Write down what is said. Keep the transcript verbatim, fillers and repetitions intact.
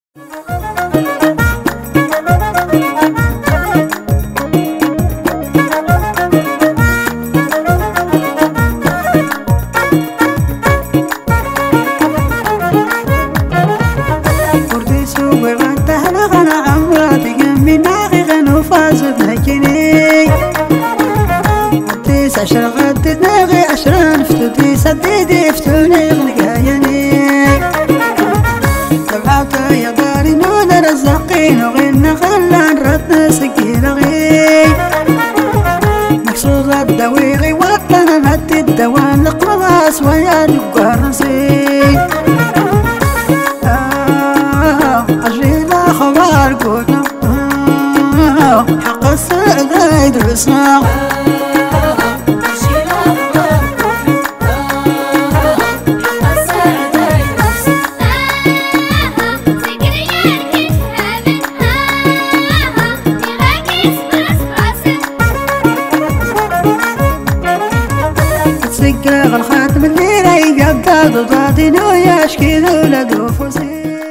عشر غدت ناغي عشران فتوتي سديدي فتوني غنقايني تبعت يا داري نون رزقين وغينا خلان رتنا سكين غي مقصود الدويغي وطنا مد الدوان لقرص ويا نقرصي آه عجيل أخبار قولنا آه حق السعادة يدرسنا سكر الخاتم اللي رايق قبض ضاطين وياشكي ذولا دوفوسي.